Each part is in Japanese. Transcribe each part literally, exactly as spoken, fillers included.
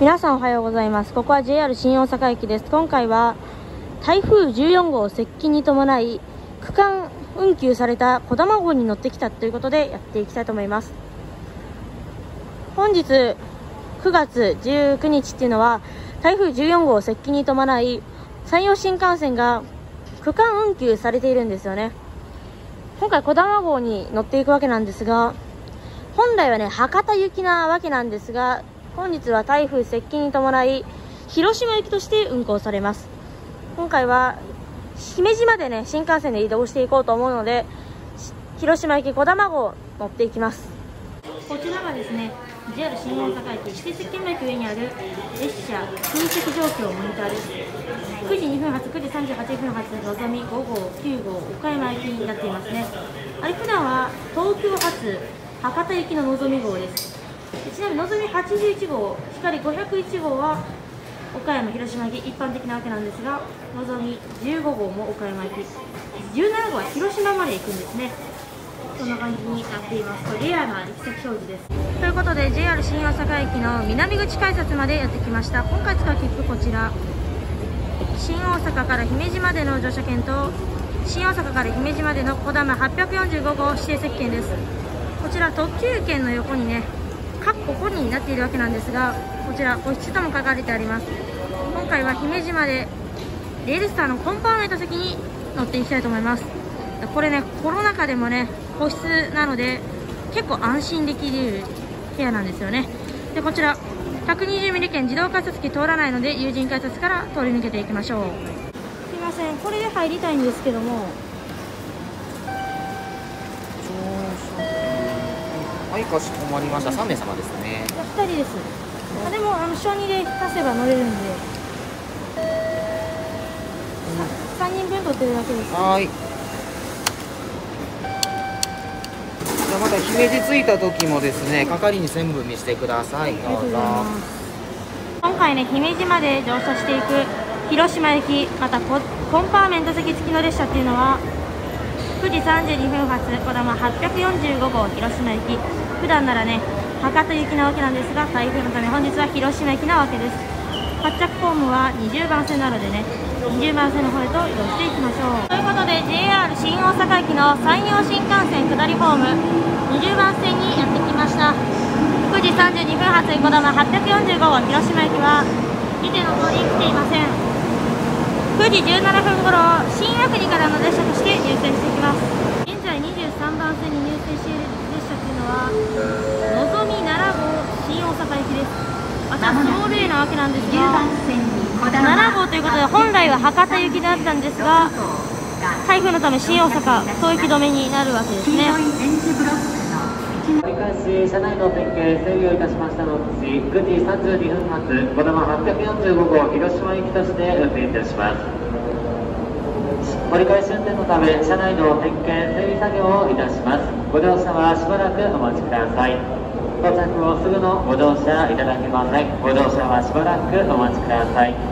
皆さんおはようございます。ここは ジェイアール 新大阪駅です。今回は台風じゅうよんごう接近に伴い区間運休されたこだま号に乗ってきたということでやっていきたいと思います。本日くがつじゅうくにちっていうのは台風じゅうよんごう接近に伴い山陽新幹線が区間運休されているんですよね。今回こだま号に乗っていくわけなんですが、本来はね博多行きなわけなんですが、本日は台風接近に伴い広島行きとして運行されます。今回は姫路までね新幹線で移動していこうと思うので、広島行きこだま号乗っていきます。こちらがですね ジェイアール 新大阪駅指定席券の駅上にある列車空席状況モニターです。くじにふん発、くじさんじゅうはっぷん発のぞみごごう、きゅうごう岡山行きになっていますね。あれ普段は東京発博多行きののぞみ号です。ちなみにのぞみはちじゅういちごう、光ごひゃくいちごうは岡山広島行き一般的なわけなんですが、のぞみじゅうごごうも岡山行き、じゅうななごうは広島まで行くんですね。こんな感じになっています。これレアな行き先表示です。ということで ジェイアール 新大阪駅の南口改札までやってきました。今回使う切符こちら、新大阪から姫路までの乗車券と新大阪から姫路までのこだまはっぴゃくよんじゅうごごう指定席券です。こちら特急券の横にね各ここになっているわけなんですが、こちら個室とも書かれてあります。今回は姫路までレールスターのコンパートメント席に乗っていきたいと思います。これねコロナ禍でもね個室なので結構安心できる部屋なんですよね。でこちらひゃくにじゅうミリ券自動改札機通らないので有人改札から通り抜けていきましょう。すいません、これで入りたいんですけども。 はい、かしこまりました。さんめいさまですね。 ふたりです。あでもあの小にで足せば乗れるんで、さんにんぶん取ってるだけです。 はい。じゃあまた姫路着いた時もですね、係に全部見せてください。どうぞ。 今回ね姫路まで乗車していく広島行き、またココンパーメント席付きの列車っていうのはくじさんじゅうにふん発こだまはっぴゃくよんじゅうごごう広島行き。普段ならね博多行きなわけなんですが、台風のため本日は広島行きなわけです。発着ホームはにじゅうばんせんなのでねにじゅうばんせんの方へと移動していきましょう。ということで ジェイアール 新大阪駅の山陽新幹線下りホームにじゅうばんせんにやってきました。くじさんじゅうにふん発こだまはっぴゃくよんじゅうごごう広島行きは見ての通り来ていません。くじじゅうななふんごろ新阿国からの列車として入線していきます。現在にじゅうさんばんせんに入線している列車というのはのぞみななごう新大阪行きです。またその例なわけなんですが、ななごうということで本来は博多行きだったんですが、台風のため新大阪東行き止めになるわけですね。 折り返し車内の点検整備をいたしましたのちくじさんじゅうにふん発こだまはっぴゃくよんじゅうごごう広島行きとして運転いたします。折り返し運転のため車内の点検整備作業をいたします。ご乗車はしばらくお待ちください。到着後すぐのご乗車いただけません。ご乗車はしばらくお待ちください。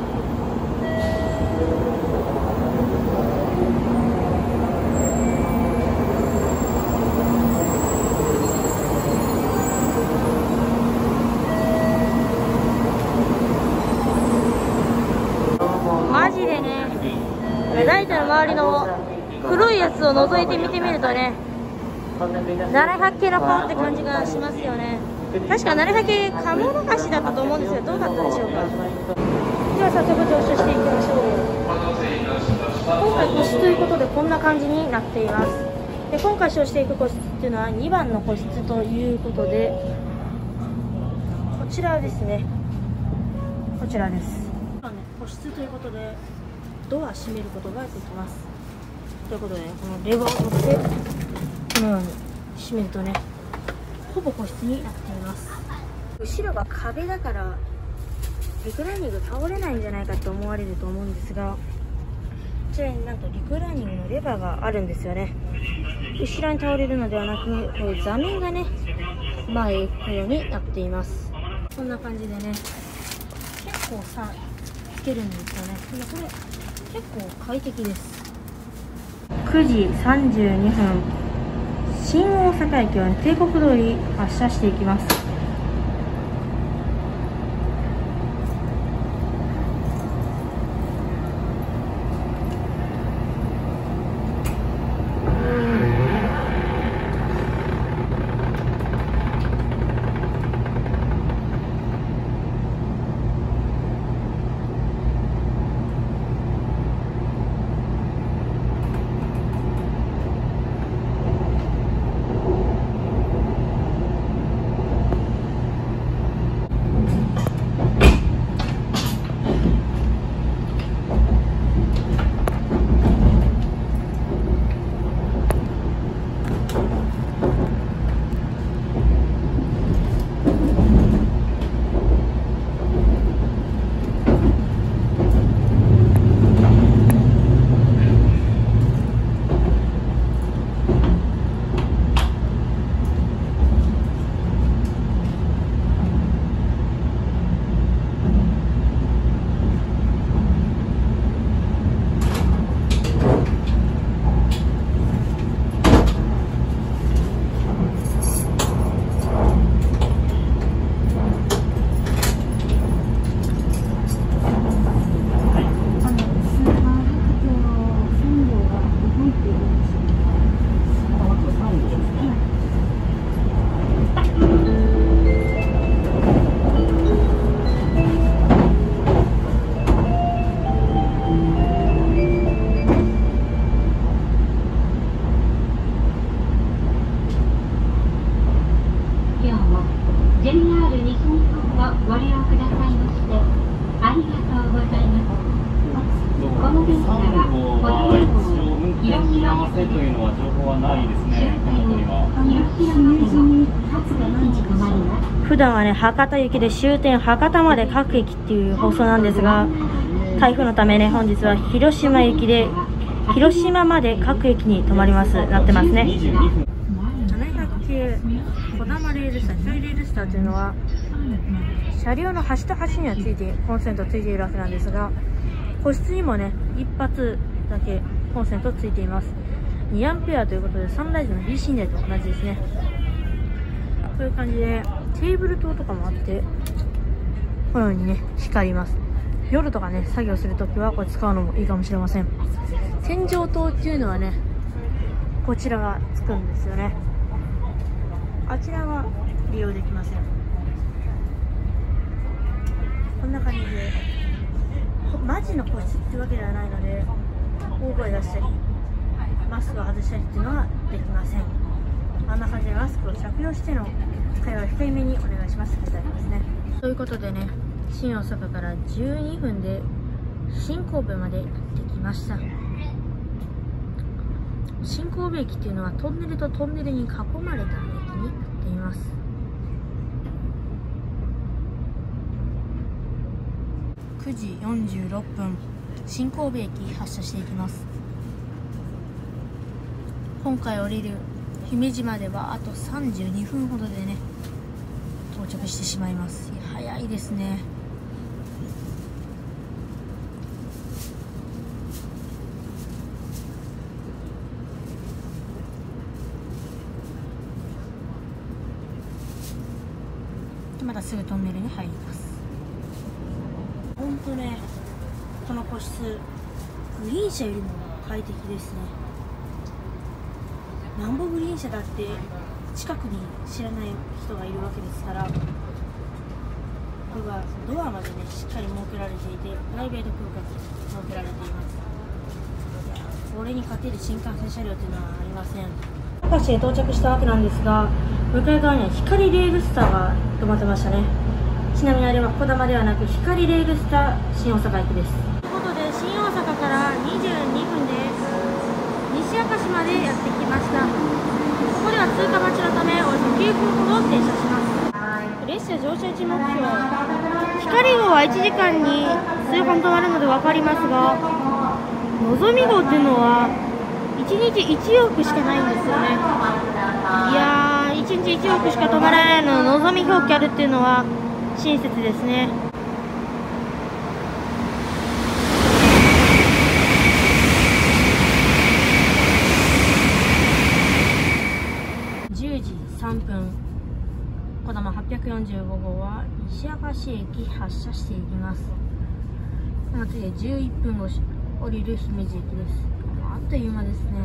マジでねライトの周りの黒いやつを覗いて見てみるとねななひゃくけいの顔って感じがしますよね。確かななひゃくけい鴨の橋だったと思うんですが、どうだったでしょうか。では早速乗車していきましょう。今回個室ということでこんな感じになっています。で今回使用していく個室っていうのはにばんの個室ということで、こちらですね、こちらです。個室ということでドア閉めることができます。ということで、このレバーを取ってこのように閉めるとねほぼ個室になっています。後ろが壁だからリクライニング倒れないんじゃないかと思われると思うんですが、こちらになんとリクライニングのレバーがあるんですよね。後ろに倒れるのではなく、こういう座面がね前へ行くようになっています。こんな感じでね結構さつけるんですよね。これ結構快適です。くじさんじゅうにふん新大阪駅は帝国通り発車していきます。 せというのは情報はないですね、手元には。 普段はね、博多行きで終点博多まで各駅っていう放送なんですが、台風のためね、本日は広島行きで広島まで各駅に止まりますなってますね。ななひゃくきゅうこだまレールスター、広いレールスターというのは車両の端と端にはついてコンセントついているわけなんですが、個室にもね一発だけコンセントついています。にアンペアということでサンライズの ビーシー 台と同じですね。こういう感じでテーブル灯とかもあって、このようにね光ります。夜とかね作業するときはこれ使うのもいいかもしれません。天井灯っていうのはねこちらがつくんですよね。あちらは利用できません。こんな感じでマジの個室ってわけではないので、大声出したりマスクを外したりっていうのはできません。あんな感じでマスクを着用しての会話を控えめにお願いしますって書いてありますね。ということでね、新大阪からじゅうにふんで新神戸までやってきました。新神戸駅っていうのはトンネルとトンネルに囲まれた駅になっています。くじよんじゅうろっぷん、新神戸駅発車していきます。今回降りる姫路まではあとさんじゅうにふんほどでね到着してしまいます。早いですね。またすぐトンネルに入ります。ほんとね、この個室グリーン車よりも快適ですね。なんぼグリーン車だって近くに知らない人がいるわけですから、これはドアまでねしっかり設けられていて、プライベート空間に設けられています。いや、これに勝てる新幹線車両というのはありません。高橋へ到着したわけなんですが、向かい側には光レールスターが止まってましたね。ちなみにあれはこだまではなく光レールスター新大阪駅です。ということで新大阪からにじゅうにふんで西明石までやってきました。ここでは通過待ちのためおよそきゅうふんほど停車します。列車乗車位置目標、光号はいちじかんに数本止まるので分かりますが、のぞみ号っていうのはいちにちいちようふくしかないんですよね。いやー、いちにちいちようふくしか止まらないののぞみ表記あるっていうのは親切ですね。じゅうじさんぷん、こだまはっぴゃくよんじゅうごごうは西明石駅発車していきます。次はじゅういっぷんご降りる姫路駅です。あっという間ですね。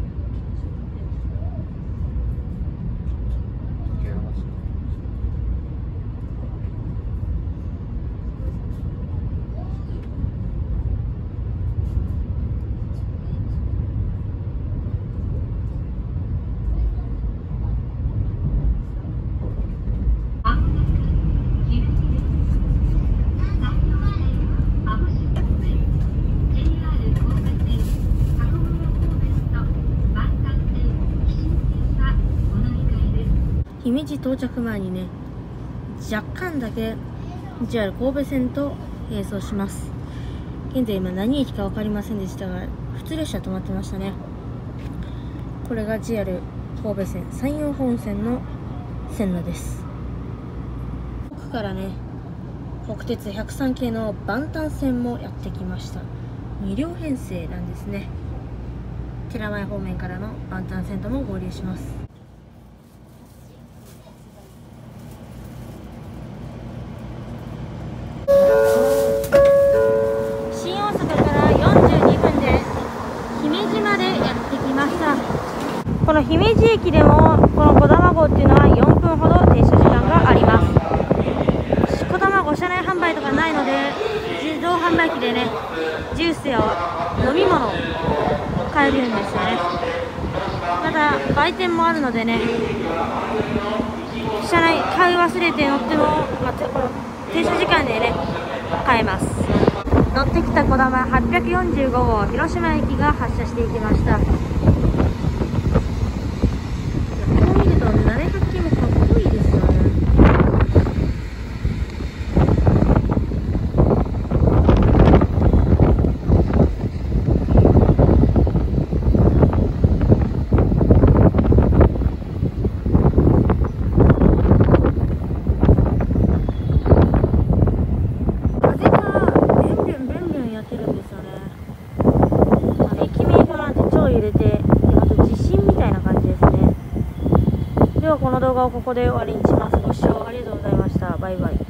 姫路到着前にね、若干だけ ジェイアール 神戸線と並走します。現在今何駅か分かりませんでしたが、普通列車止まってましたね。これが ジェイアール 神戸線山陽本線の線路です。奥からね、国鉄ひゃくさん系の万丹線もやってきました。にりょう編成なんですね。寺前方面からの万丹線とも合流します。この姫路駅でもこのこだま号っていうのはよんぷんほど停車時間があります。こだま号車内販売とかないので、自動販売機でねジュースや飲み物買えるんですよね。ただ売店もあるのでね、車内買い忘れて乗っても、まあ、この停車時間でね買えます。 乗ってきたこだまはっぴゃくよんじゅうごごう広島駅が発車していきました。いや、こう見るとななひゃくきもかっこいいですよね。入れて、あと地震みたいな感じですね。ではこの動画をここで終わりにします。ご視聴ありがとうございました。バイバイ。